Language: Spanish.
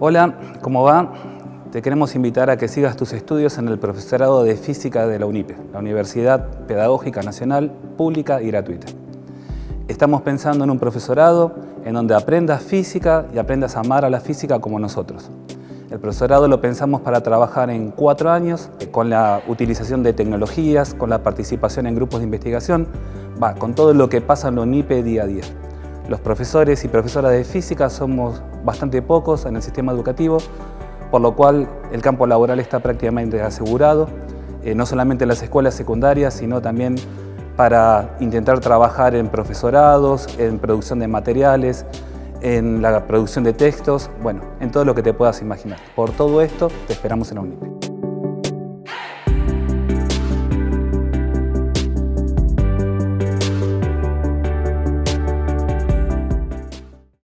Hola, ¿cómo va? Te queremos invitar a que sigas tus estudios en el profesorado de Física de la UNIPE, la Universidad Pedagógica Nacional, pública y gratuita. Estamos pensando en un profesorado en donde aprendas física y aprendas a amar a la física como nosotros. El profesorado lo pensamos para trabajar en 4 años, con la utilización de tecnologías, con la participación en grupos de investigación, con todo lo que pasa en la UNIPE día a día. Los profesores y profesoras de física somos bastante pocos en el sistema educativo, por lo cual el campo laboral está prácticamente asegurado, no solamente en las escuelas secundarias, sino también para intentar trabajar en profesorados, en producción de materiales, en la producción de textos, en todo lo que te puedas imaginar. Por todo esto, te esperamos en la UNIPE.